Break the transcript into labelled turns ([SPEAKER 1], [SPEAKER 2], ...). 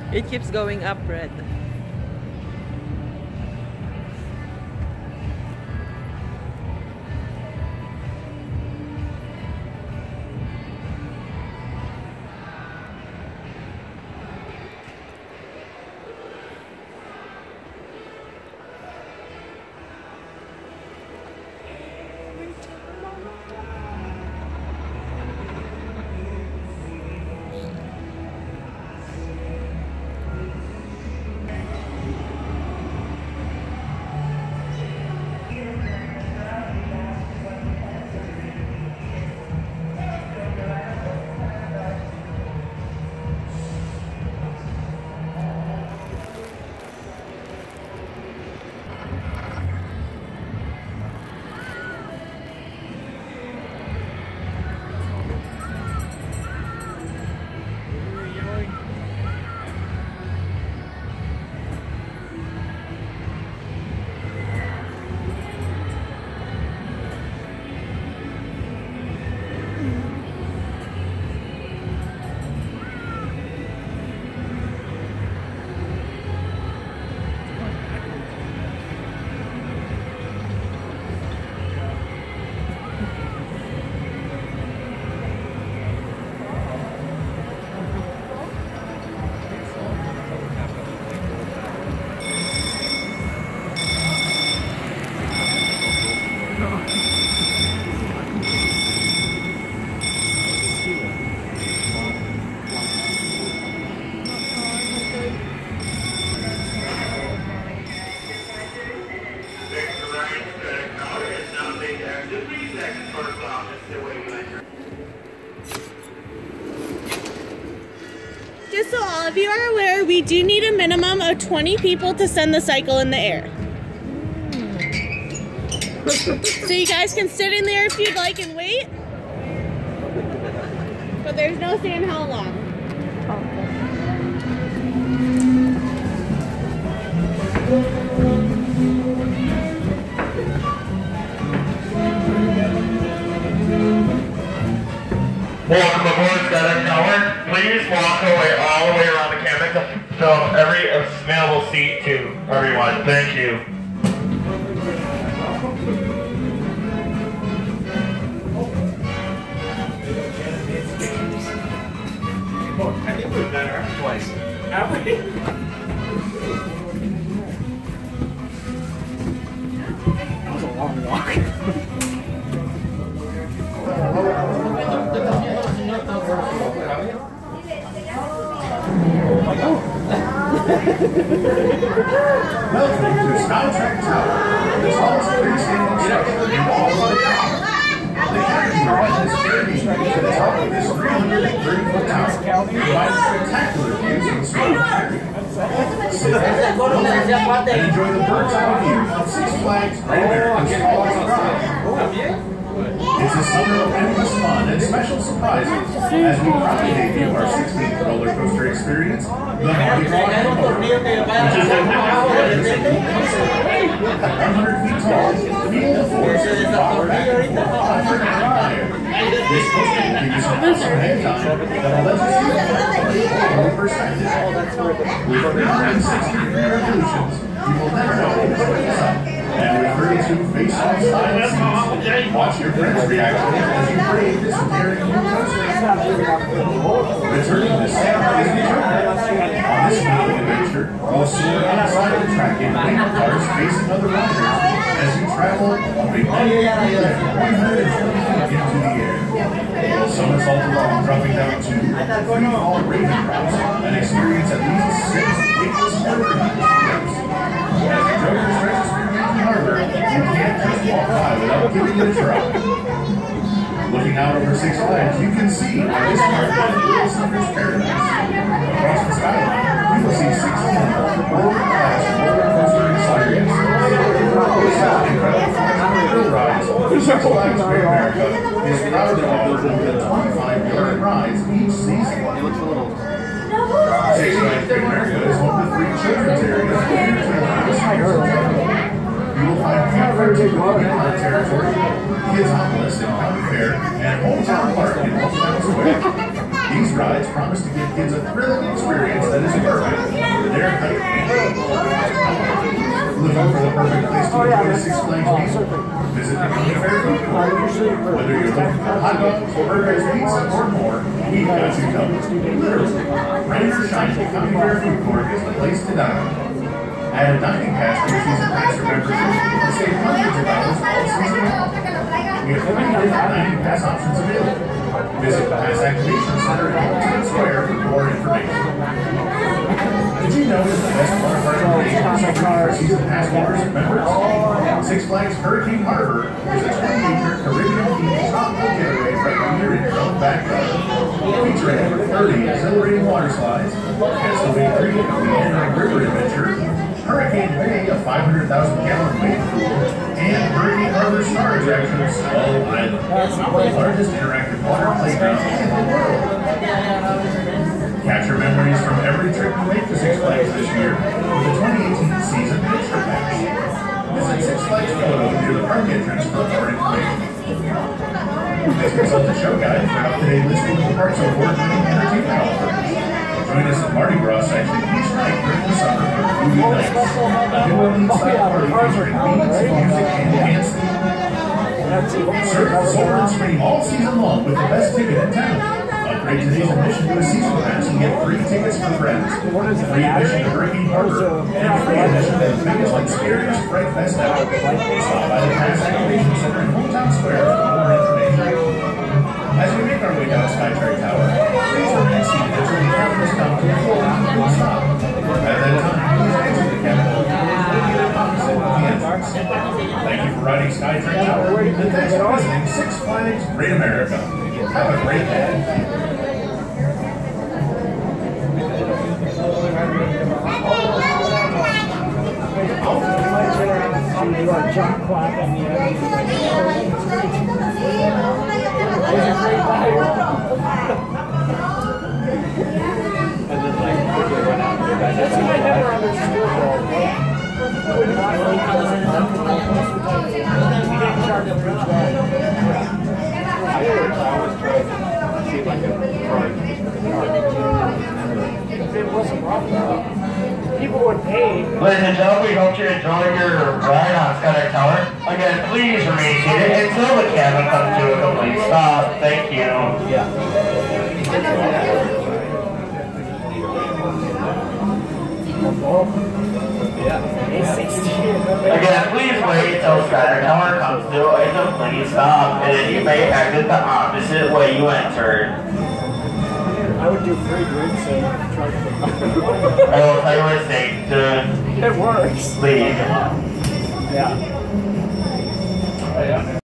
[SPEAKER 1] It keeps going up, Red.
[SPEAKER 2] Just so all of you are aware, we do need a minimum of 20 people to send the cycle in the air. So you guys can sit in there if you'd like and wait. But there's no saying how long.
[SPEAKER 3] Welcome aboard FedEx Tower. Please walk away all the way around the cabin to fill every available seat to everyone. Thank you.
[SPEAKER 4] I think we've done it twice. Have we? That was a long walk.
[SPEAKER 5] Welcome to Skytrack Tower. This hall is appreciating construction involved with the the carriage garage is carried construction to the top of this 330-foot tower, providing spectacular views of the surrounding area. Sit back and enjoy the bird's eye view of Six Flags Great American Falls Ride. It's a summer of endless fun and special surprises as we proudly debut our 16th roller coaster experience, the Harley Quinn, which is a 100 feet tall, feet to force, this coaster will give you some awesome hang time that'll let you see the whole perspective. With 360 revolutions, you will never know which way is up. And with 32 face-off style seats, watch your friends' reaction as you brave this daring new coaster. Returning to Santa Disney Junior. On this thrilling adventure, you'll soar outside the track in wing cars facing other riders as you travel a magnetic 120 feet into the air. Somersault along, dropping down to free-fall Raven routes and experience at least 6 weightless aircraft. As the Joker's Registry Harbor, you can't just walk by without giving it a try. Looking out over Six Flags, you can see how this part of Little Surfer's Paradise. Across the skyline, you will see 16 world-class roller coaster experiences. Incredible thrill rides, Six Flags Great America is proud to offer more than 25 million rides each season. It looks a little... Six Flags Great America is home to 3 children's areas for entertainment. You will find Comfort in our territory, Kids Omnibus in County Fair, and Hometown Park in Hometown Square. These rides promise to give kids a thrilling experience that is perfect for their height and age. Looking for the perfect place to enjoy Six Flags meal? Visit the County Fair Food Court. Whether you're looking for hot dogs, burgers, pizza, or more, we've got you covered. Literally, rain or shine, the County Fair Food Court is the place to dine. Add a dining pass to your season pass or membership and save hundreds of dollars all season long. We have 3 different dining pass options available. Visit the Pass Activation Center at Hamilton Square for more information. Did you know that the best part of our information is for season pass holders and members? Six Flags Hurricane Harbor is a 20-acre Caribbean-themed tropical getaway right here in your own backyard. Featuring over 30 exhilarating water slides, Castlevania Creek, the Meandering River Adventure, Hurricane Bay, a 500,000-gallon wave pool, and Hurricane Harbor Star Attraction of Swallow Island, the largest interactive water playground in the world. Capture memories from every trip you make to Six Flags this year with the 2018 season picture packs. Visit Six Flags Photo near the park entrance for more information. Please consult the show guide for an up-to-date listing of the park's award-winning entertainment offerings. Join us at Mardi Gras section each night during the summer for Movie Nights, a New Orleans-style party featuring beats, music, and dancing. Surf, soar, and scream all season long with the best ticket in town. Upgrade today's admission to a season pass and get free tickets for friends, free admission to Hurricane Harbor, and free admission to the biggest and scariest Fright Fest ever. Stop by the Pass Activation Center in Hometown Square for more information. As we make our way down Skytrack Tower, please remain seated until the cameras come to a full and stop. At that time, please exit the cabin located opposite the entrance. Thank you for riding Skytrack Tower, and thanks for visiting Six Flags Great America. Have a great day.
[SPEAKER 1] Jump clap and that's what I never understood it wasn't wrong. People would pay.
[SPEAKER 3] Ladies and gentlemen, we hope you enjoy your ride on Skytrack Tower. Again, please remain seated until the cabin comes to a complete stop. Thank you. Again, please wait until Skytrack Tower comes to a complete stop, and then you may exit the opposite way you entered.
[SPEAKER 1] I would do free drinks and charge them.
[SPEAKER 3] I will tell you what it's safe to
[SPEAKER 1] It works.
[SPEAKER 3] leave.
[SPEAKER 1] Yeah.